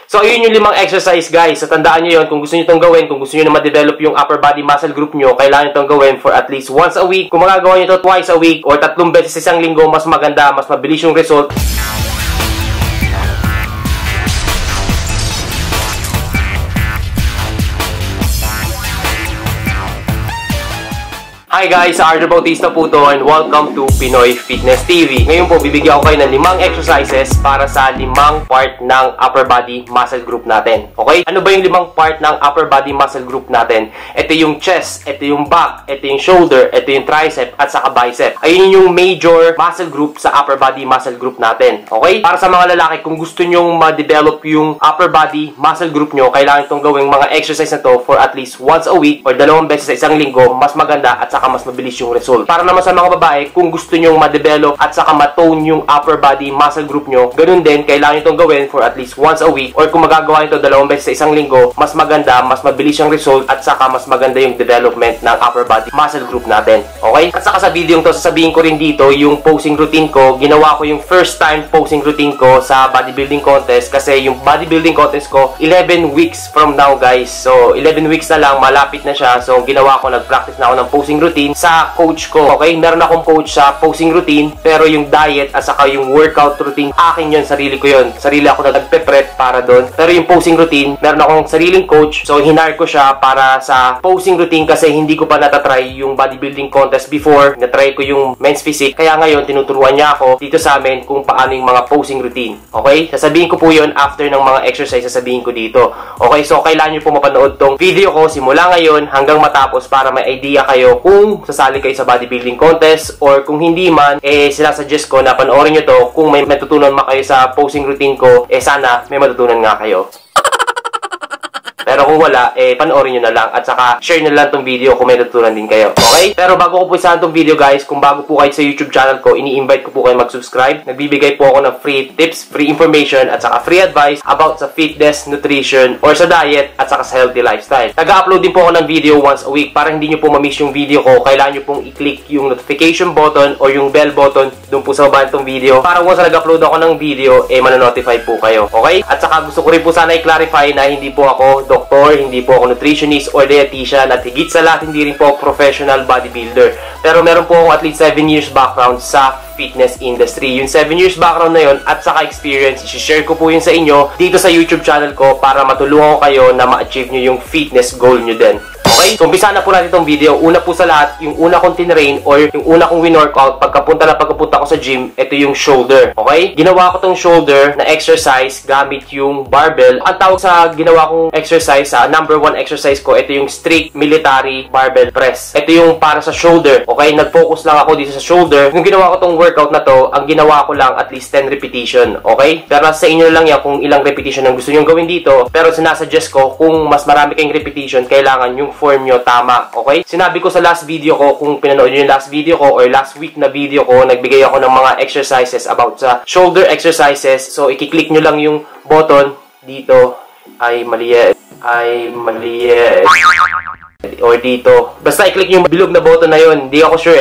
So, ayun yung 5 exercise, guys. So, tandaan nyo yun. Kung gusto nyo itong gawin, kung gusto nyo na ma-develop yung upper body muscle group nyo, kailangan nyo itong gawin for at least once a week. Kung magagawa nyo ito twice a week or 3 beses sa isang linggo, mas maganda, mas mabilis yung result. Hi guys, Arthur Bautista po to and welcome to Pinoy Fitness TV. Ngayon po, bibigyan ko kayo ng 5 exercises para sa 5 part ng upper body muscle group natin. Okay? Ano ba yung 5 part ng upper body muscle group natin? Ito yung chest, ito yung back, ito yung shoulder, ito yung tricep, at saka bicep. Ayun yung major muscle group sa upper body muscle group natin. Okay? Para sa mga lalaki, kung gusto nyong ma-develop yung upper body muscle group nyo, kailangan itong gawing mga exercise na to for at least once a week or 2 beses sa isang linggo, mas maganda at saka mas mabilis yung result. Para naman sa mga babae, kung gusto nyong ma-develop at saka ma-tone yung upper body muscle group nyo, ganun din, kailangan itong gawin for at least once a week or kung magagawa nito 2 beses sa isang linggo, mas maganda, mas mabilis yung result at saka mas maganda yung development ng upper body muscle group natin. Okay? At saka sa video to, sasabihin ko rin dito yung posing routine ko. Ginawa ko yung first time posing routine ko sa bodybuilding contest kasi yung bodybuilding contest ko 11 weeks from now, guys. So 11 weeks na lang, malapit na siya. So ginawa ko, nag-practice na ako ng posing routine sa coach ko. Okay? Meron akong coach sa posing routine, pero yung diet at saka yung workout routine, akin yun, sarili ko yun. Sarili ako na nagpe-prep para doon. Pero yung posing routine, meron akong sariling coach. So hinire ko siya para sa posing routine kasi hindi ko pa natatry yung bodybuilding contest before. Natry ko yung men's physique. Kaya ngayon, tinuturuan niya ako dito sa amin kung paano yung mga posing routine. Okay? Sasabihin ko po yun after ng mga exercise, sasabihin ko dito. Okay? So, kailangan nyo po mapanood tong video ko simula ngayon hanggang matapos para may idea kayo kung sasali kayo sa bodybuilding contest or kung hindi man, sinasuggest ko na panoorin nyo to. Kung may matutunan ma kayo sa posing routine ko, sana may matutunan nga kayo. Pero kung wala, panoorin nyo na lang at saka share nyo lang tong video kung may natutunan din kayo. Okay? Pero bago ko po isahan tong video, guys, kung bago po kayo sa YouTube channel ko, ini-invite ko po kayo mag-subscribe. Nagbibigay po ako ng free tips, free information, at saka free advice about sa fitness, nutrition, or sa diet, at saka sa healthy lifestyle. Taga-upload din po ako ng video once a week para hindi nyo po ma-miss yung video ko. Kailangan nyo pong i-click yung notification button or yung bell button doon po sa baba nitong video para once na nag-upload ako ng video, manonotify po kayo. Okay? At saka gusto ko rin po sana i-clarify na hindi po ako doktor, hindi po ako nutritionist or dietitian, at higit sa lahat hindi rin po ako professional bodybuilder. Pero meron po ako at least 7 years background sa fitness industry. Yung 7 years background na yun at saka experience, i-share ko po yun sa inyo dito sa YouTube channel ko para matulungan ko kayo na ma-achieve nyo yung fitness goal nyo din. Okay? So, umpisa na po natin itong video. Una po sa lahat, yung una kong tinrain or yung una kong win-workout, pagkapunta ko sa gym, ito yung shoulder. Okay? Ginawa ko tong shoulder na exercise gamit yung barbell. Ang tawag sa ginawa kong exercise, number 1 exercise ko, ito yung strict military barbell press. Ito yung para sa shoulder. Okay? Nag-focus lang ako dito sa shoulder. Kung ginawa ko tong workout na to, ang ginawa ko lang at least 10 repetition. Okay? Pero sa inyo lang yan kung ilang repetition ang gusto nyo gawin dito. Pero sinasuggest ko, kung mas marami kayong repetition, kailangan yung form nyo tama. Okay? Sinabi ko sa last video ko, kung pinanood nyo yung last video ko or last week na video ko, nagbigay ako ng mga exercises about sa shoulder exercises. So, i-click nyo lang yung button dito. Ay, mali. Or dito. Basta i-click nyo yung bilog na button na yun. Hindi ako sure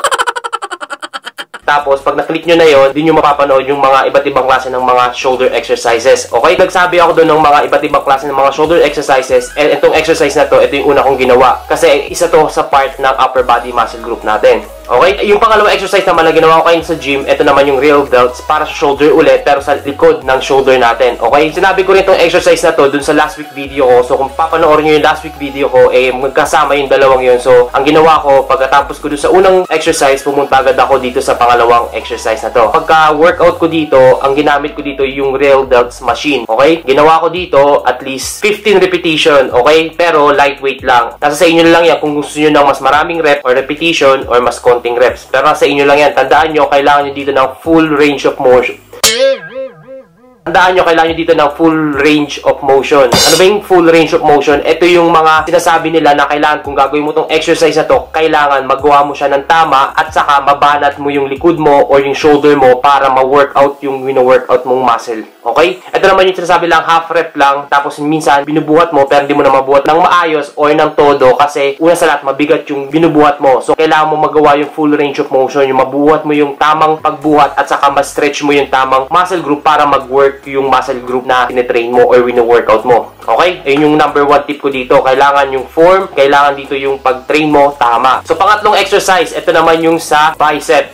Tapos, pag na-click nyo na yon, di nyo mapapanood yung mga iba't ibang klase ng mga shoulder exercises. Okay? Nagsabi ako doon ng mga iba't ibang klase ng mga shoulder exercises. And itong exercise na to, ito yung una kong ginawa. Kasi isa to sa part ng upper body muscle group natin. Okay? Yung pangalawang exercise naman na ginawa ko kayo sa gym, ito naman yung rail delts para sa shoulder ulit, pero sa likod ng shoulder natin. Okay? Sinabi ko rin itong exercise na to dun sa last week video ko. So, kung papanoorin nyo yung last week video ko, magkasama yung dalawang yun. So, ang ginawa ko, pagkatapos ko dun sa unang exercise, pumunta agad ako dito sa pangalawang exercise na to. Pagka-workout ko dito, ang ginamit ko dito yung rail delts machine. Okay? Ginawa ko dito at least 15 repetition. Okay? Pero lightweight lang. Nasa sa inyo lang yan kung gusto nyo ng mas maraming rep or repetition or mas konting reps. Pero sa inyo lang yan. Tandaan nyo, kailangan nyo dito ng full range of motion. Tandaan nyo, kailangan nyo dito ng full range of motion. Ano ba yung full range of motion? Ito yung mga sinasabi nila na kailangan kung gagawin mo tong exercise na to, kailangan magawa mo siya ng tama at saka mabanat mo yung likod mo or yung shoulder mo para ma-workout yung wino-workout mong muscle. Okay? Ito naman yung sinasabi lang, half rep lang, tapos minsan binubuhat mo pero hindi mo na mabuhat ng maayos or ng todo kasi una sa lahat mabigat yung binubuhat mo. So kailangan mo magawa yung full range of motion, yung mabuhat mo yung tamang pagbuhat at saka ma-stretch mo yung tamang muscle group para mag-work yung muscle group na tinitrain mo or wino-workout mo. Okay? Ayun yung number 1 tip ko dito. Kailangan yung form, kailangan dito yung pag-train mo tama. So pangatlong exercise, ito naman yung sa bicep.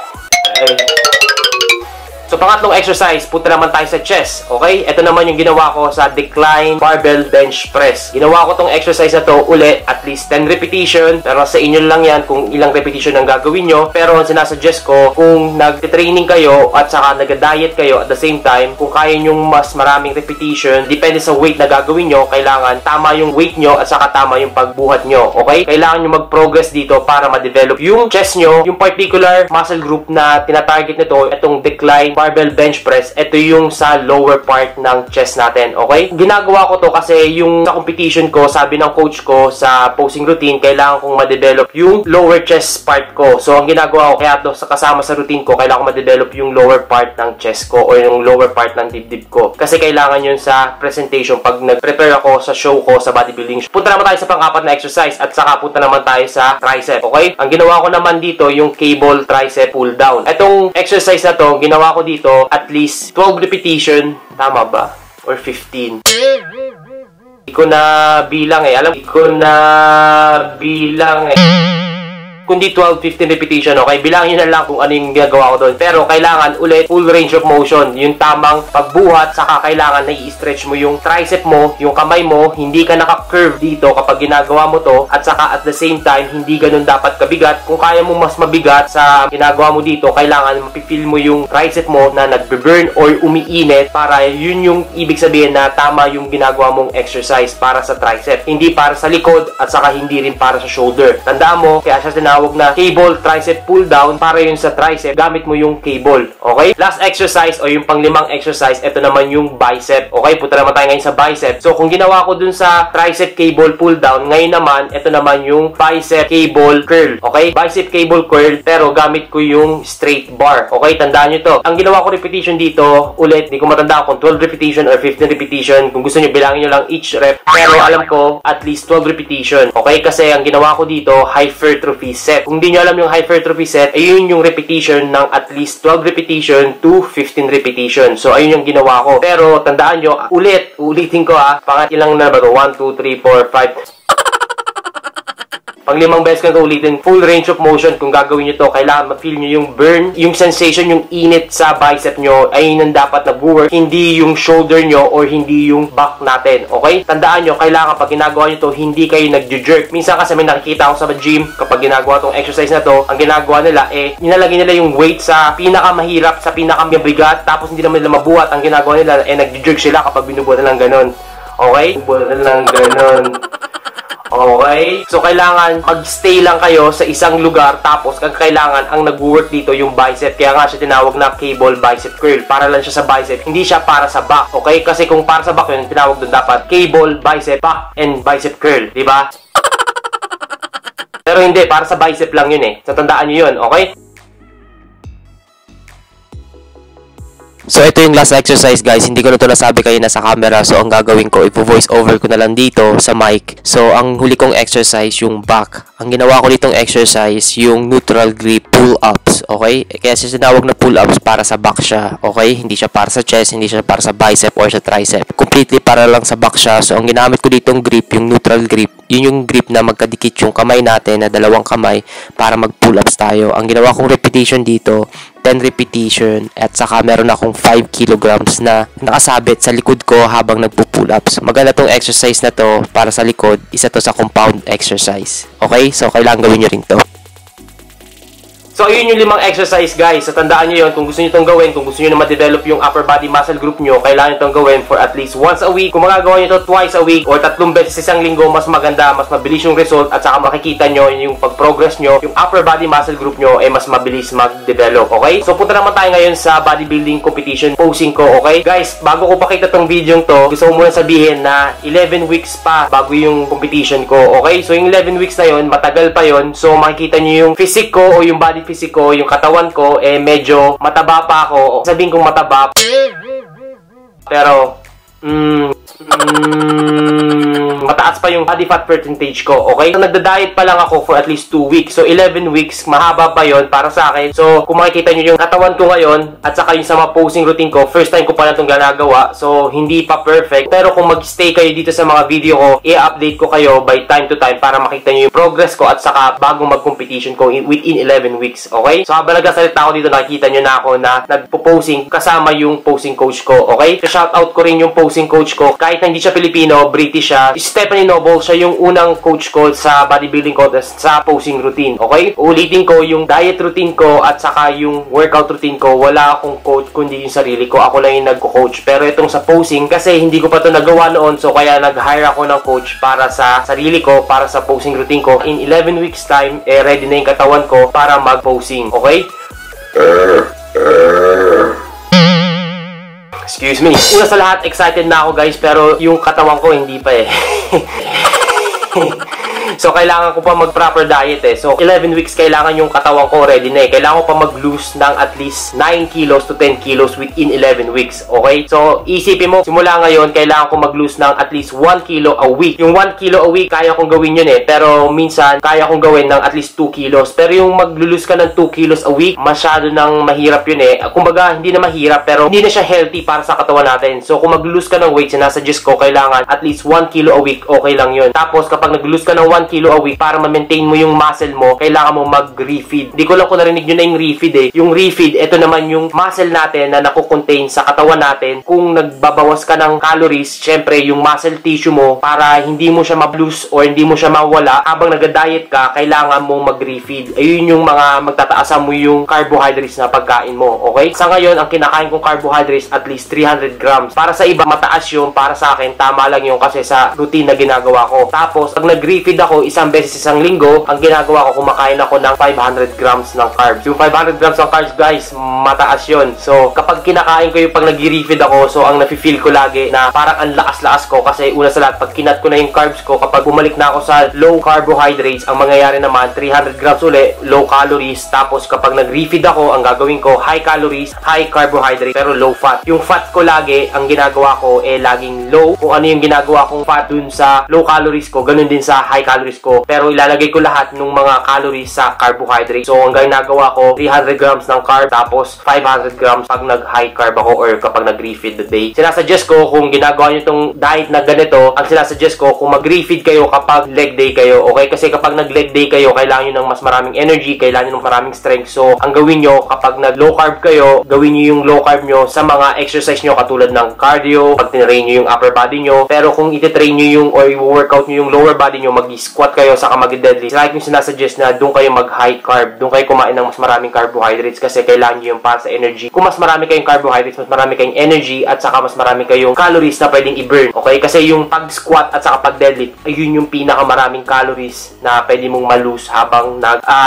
So, pangatlong exercise, punta naman tayo sa chest. Okay? Ito naman yung ginawa ko sa decline barbell bench press. Ginawa ko tong exercise na to ulit, at least 10 repetition. Pero sa inyo lang yan kung ilang repetition ang gagawin nyo. Pero ang sinasuggest ko, kung nag-training kayo at saka nag-diet kayo at the same time, kung kaya nyo mas maraming repetition, depende sa weight na gagawin nyo, kailangan tama yung weight nyo at saka tama yung pagbuhat nyo. Okay? Kailangan nyo mag-progress dito para ma-develop yung chest nyo, yung particular muscle group na tinatarget nito, itong decline barbell bench press, ito yung sa lower part ng chest natin, okay? Ginagawa ko to kasi yung sa competition ko, sabi ng coach ko sa posing routine, kailangan kong ma-develop yung lower chest part ko. So, ang ginagawa ko, kaya to sa kasama sa routine ko, kailangan ko ma-develop yung lower part ng chest ko or yung lower part ng dibdib ko. Kasi kailangan yun sa presentation pag nag-prepare ako sa show ko sa bodybuilding. Punta naman tayo sa pang-apat na exercise at saka punta naman tayo sa tricep, okay? Ang ginawa ko naman dito, yung cable tricep pull down. Itong exercise na to, ginawa ko dito at least 12 repetition, tama ba? Or 15. Hindi ko na bilang hindi ko na bilang kundi 12-15 repetition, okay? Bilangin nyo na lang kung ano yung ginagawa ko doon. Pero kailangan ulit full range of motion. Yung tamang pagbuhat, saka kailangan na i-stretch mo yung tricep mo, yung kamay mo, hindi ka naka-curve dito kapag ginagawa mo to, at saka at the same time, hindi ganun dapat kabigat. Kung kaya mo mas mabigat sa ginagawa mo dito, kailangan mapifeel mo yung tricep mo na nagbe-burn or umiinit para yun yung ibig sabihin na tama yung ginagawa mong exercise para sa tricep. Hindi para sa likod at saka hindi rin para sa shoulder. Tandaan mo, kaya siya tinawag na cable tricep pull down, para yun sa tricep, gamit mo yung cable. Okay? Last exercise o yung pang-limang exercise, ito naman yung bicep. Okay? Punta naman tayo ngayon sa bicep. So, kung ginawa ko dun sa tricep cable pull down, ngayon naman, ito naman yung bicep cable curl. Okay? Bicep cable curl, pero gamit ko yung straight bar. Okay? Tandaan nyo to. Ang ginawa ko repetition dito, ulit, hindi ko matandaan kung 12 repetition or 15 repetition. Kung gusto nyo, bilangin nyo lang each rep. Pero alam ko, at least 12 repetition. Okay? Kasi ang ginawa ko dito, hypertrophy set. Kung di nyo alam yung hypertrophy set, ayun yung repetition ng at least 12 repetition to 15 repetition. So, ayun yung ginawa ko. Pero, tandaan nyo, ulitin ko pangat ilang na ba ito? 1, 2, 3, 4, 5. Pang-limang beses ko ulitin, full range of motion. Kung gagawin nyo to, kailangan ma-feel nyo yung burn, yung sensation, yung init sa bicep nyo, ay yun ang dapat nag-work, hindi yung shoulder nyo or hindi yung back natin. Okay? Tandaan nyo, kailangan pag ginagawa nyo to, hindi kayo nag-jerk. Minsan kasi may nakikita ako sa gym, kapag ginagawa tong exercise na to, ang ginagawa nila, nilalagay nila yung weight sa pinakamahirap, sa pinakamabigat, tapos hindi naman nila mabuhat. Ang ginagawa nila, nag-jerk sila kapag binubuhat nilang ganun. Okay? Binubuhat nilang ganun. Okay? So, kailangan mag-stay lang kayo sa isang lugar, tapos kailangan ang nag-work dito yung bicep. Kaya nga siya tinawag na cable bicep curl. Para lang siya sa bicep, hindi siya para sa back. Okay? Kasi kung para sa back yun, tinawag doon dapat cable bicep back and bicep curl. Diba? Pero hindi, para sa bicep lang yun So, tandaan nyo yun. Okay? So, ito yung last exercise, guys. Hindi ko na ito nasabi kayo na sa camera. So, ang gagawin ko, ipo-voice over ko na lang dito sa mic. So, ang huli kong exercise, yung back. Ang ginawa ko ditong exercise, yung neutral grip pull-ups. Okay? Kaya siya sinawag na pull-ups para sa back siya. Okay? Hindi siya para sa chest, hindi siya para sa bicep or sa tricep. Completely para lang sa back siya. So, ang ginamit ko ditong grip, yung neutral grip, yun yung grip na magkadikit yung kamay natin na dalawang kamay para mag-pull-ups tayo. Ang ginawa kong repetition dito, 10 repetition at saka meron akong 5 kilograms na nakasabit sa likod ko habang nagpo-pull-ups. Maganda tong exercise na to para sa likod. Isa to sa compound exercise. Okay? So, kailangan gawin nyo rin to. So, ayun yung 5 exercise, guys. So, tandaan nyo yun. Kung gusto nyo itong gawin, kung gusto nyo na ma-develop yung upper body muscle group nyo, kailangan nyo itong gawin for at least once a week. Kung magagawa nyo ito twice a week or 3 beses isang linggo, mas maganda, mas mabilis yung result at saka makikita nyo yung pag-progress nyo, yung upper body muscle group nyo ay mas mabilis mag-develop, okay? So, punta naman tayo ngayon sa bodybuilding competition posing ko, okay? Guys, bago ko pakita tong video to, gusto ko muna sabihin na 11 weeks pa bago yung competition ko, okay? So, yung 11 weeks na yun, matagal pa yun. So, makikita nyo yung physique ko o yung body physique ko, yung katawan ko, medyo mataba pa ako. Sabihin kong mataba. Pero, mataas pa yung body fat percentage ko, okay? So, nagda-diet pa lang ako for at least 2 weeks. So, 11 weeks, mahaba pa yon para sa akin. So, kung makikita nyo yung katawan ko ngayon, at saka yung sa mga posing routine ko, first time ko pa na itong ginagawa. So, hindi pa perfect. Pero kung mag-stay kayo dito sa mga video ko, i-update ko kayo by time to time para makita nyo yung progress ko at saka bagong mag-competition ko within 11 weeks, okay? So, habang nagsasalita ako dito, nakikita nyo na ako na nagpo-posing kasama yung posing coach ko, okay? So, shoutout ko rin yung posing coach ko. Kahit na hindi siya Pilipino, British siya. Stephanie Noble, siya yung unang coach ko sa bodybuilding contest sa posing routine, okay? Ulitin ko, yung diet routine ko at saka yung workout routine ko, wala akong coach kundi yung sarili ko. Ako lang yung nagko-coach. Pero itong sa posing, kasi hindi ko pa ito nagawa noon, so kaya nag-hire ako ng coach para sa sarili ko, para sa posing routine ko. In 11 weeks time, ready na yung katawan ko para mag-posing, okay? Excuse me. Una sa lahat, excited na ako guys, pero yung katawan ko hindi pa eh. So, kailangan ko pa mag-proper diet eh. So, 11 weeks, kailangan yung katawan ko ready na eh. Kailangan ko pa mag-lose ng at least 9 kilos to 10 kilos within 11 weeks. Okay? So, isipin mo, simula ngayon, kailangan ko mag-lose ng at least 1 kilo a week. Yung 1 kilo a week, kaya kong gawin yun eh. Pero, minsan, kaya kong gawin ng at least 2 kilos. Pero yung mag-lose ka ng 2 kilos a week, masyado nang mahirap yun eh. Kumbaga, hindi na mahirap, pero hindi na siya healthy para sa katawan natin. So, kung mag-lose ka ng weight, sinasuggest ko, kailangan at least 1 kilo a week, okay lang yun. Tapos, kapag nag-lose ka ng 1 kilo a week, para ma-maintain mo yung muscle mo, kailangan mo mag-refeed. Hindi ko lang kung narinig nyo na yung refeed eh. Yung refeed, ito naman yung muscle natin na nakukontain sa katawan natin. Kung nagbabawas ka ng calories, syempre yung muscle tissue mo, para hindi mo siya ma-lose or hindi mo siya mawala, habang nag-diet ka, kailangan mo mag-refeed. Ayun yung mga magtataasan mo yung carbohydrates na pagkain mo. Okay? Sa ngayon, ang kinakain kong carbohydrates at least 300 grams. Para sa iba, mataas yun. Para sa akin, tama lang yun kasi sa routine na ginagawa ko. Tapos, pag nag-refeed ako isang beses isang linggo, ang ginagawa ko, kumakain ako ng 500 grams ng carbs. Yung 500 grams ng carbs, guys, mataas yun. So, kapag kinakain ko yung pag nag-refeed ako, so ang nafe-feel ko lagi na parang ang lakas-lakas ko kasi una sa lahat, pag kinat ko na yung carbs ko, kapag bumalik na ako sa low carbohydrates, ang mangyayari naman, 300 grams uli, low calories. Tapos, kapag nag-refeed ako, ang gagawin ko, high calories, high carbohydrates, pero low fat. Yung fat ko lagi, ang ginagawa ko, laging low. Kung ano yung ginagawa kong fat dun sa low calories ko, ganun din sa high calories ko. Pero ilalagay ko lahat ng mga calories sa carbohydrate. So, ang ginagawa ko, 300 grams ng carb, tapos 500 grams pag nag-high carb ako or kapag nag-refeed the day. Sinasuggest ko, kung ginagawa nyo itong diet na ganito, ang sinasuggest ko, kung mag-refeed kayo kapag leg day kayo, okay? Kasi kapag nag-leg day kayo, kailangan nyo ng mas maraming energy, kailangan nyo ng maraming strength. So, ang gawin nyo, kapag nag-low carb kayo, gawin nyo yung low carb nyo sa mga exercise nyo katulad ng cardio, pag tinrain nyo yung upper body nyo. Pero kung ititrain nyo yung or i-workout nyo yung lower body nyo, mag-squat kayo, saka mag-deadlift. Like yung sinasuggest na doon kayo mag-high carb, doon kayo kumain ng mas maraming carbohydrates kasi kailangan nyo yung para sa energy. Kung mas marami kayong carbohydrates, mas marami kayong energy at saka mas marami kayong calories na pwedeng i-burn. Okay? Kasi yung pag-squat at saka pag-deadlift, ayun yung pinakamaraming calories na pwede mong ma-lose habang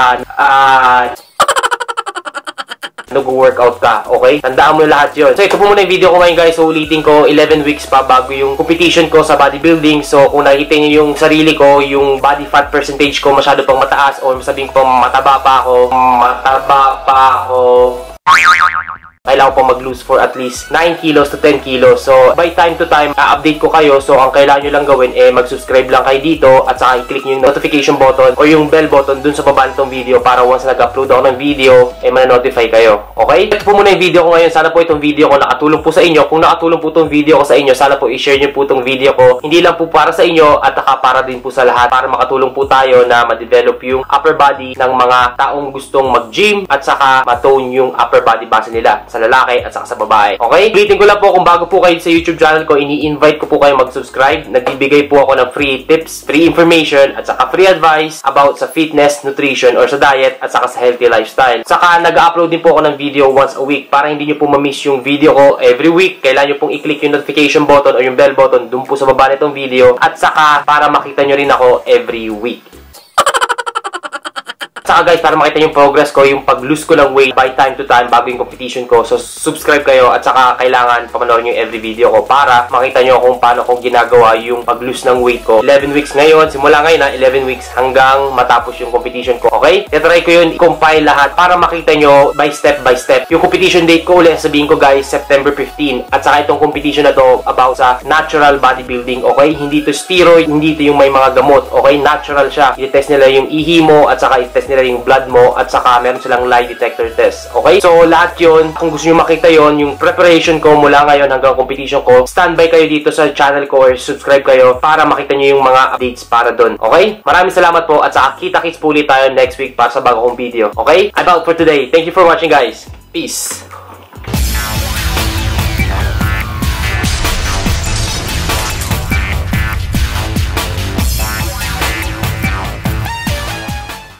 nag-workout ka, okay? Tandaan mo lahat yun. So, ito po muna yung video ko ngayon guys. So, ulitin ko, 11 weeks pa bago yung competition ko sa bodybuilding. So, kung nakikita nyo yung sarili ko, yung body fat percentage ko masyado pang mataas o sabihin ko mataba pa ako, kailangan ko mag-lose for at least 9 kilos to 10 kilos. So, by time to time, update ko kayo. So, ang kailangan nyo lang gawin, mag-subscribe lang kayo dito at saka i-click nyo yung notification button o yung bell button dun sa baba nitong video para once nag-upload ako ng video, ma-notify kayo. Okay? Ito po muna yung video ko ngayon. Sana po itong video ko nakatulong po sa inyo. Kung nakatulong po itong video ko sa inyo, sana po i-share nyo po itong video ko. Hindi lang po para sa inyo at para din po sa lahat para makatulong po tayo na ma-develop yung upper body ng mga taong gustong mag-gym at saka ma-tone yung upper body base nila sa lalaki at saka sa babae. Okay? Ulitin ko lang po, kung bago po kayo sa YouTube channel ko, ini-invite ko po kayo mag-subscribe. Nagbibigay po ako ng free tips, free information, at saka free advice about sa fitness, nutrition, or sa diet, at saka sa healthy lifestyle. Saka nag-upload din po ako ng video once a week para hindi nyo po ma-miss yung video ko every week. Kailangan nyo pong i-click yung notification button o yung bell button dun po sa baba nitong video at saka para makita nyo rin ako every week. saka guys, para makita yung progress ko, yung pag-lose ko ng weight by time to time bago yung competition ko. So, subscribe kayo at saka kailangan pamanoorin yung every video ko para makita nyo kung paano ko ginagawa yung pag-lose ng weight ko. 11 weeks ngayon, simula ngayon na 11 weeks hanggang matapos yung competition ko. Okay? Try ko yun, i-compile lahat para makita nyo by step by step. Yung competition date ko ulit, sabihin ko guys, September 15. At saka itong competition na to about sa natural bodybuilding. Okay? Hindi to steroid, hindi to yung may mga gamot. Okay? Natural siya. I-test nila yung ihi mo at saka i-test nila yung blood mo at saka meron silang lie detector test. Okay? So, lahat yun, kung gusto nyo makita yon yung preparation ko mula ngayon hanggang competition ko, standby kayo dito sa channel ko or subscribe kayo para makita nyo yung mga updates para doon. Okay? Maraming salamat po at saka kita-kits po ulit tayo next week para sa bago kong video. Okay? I'm out for today. Thank you for watching guys. Peace!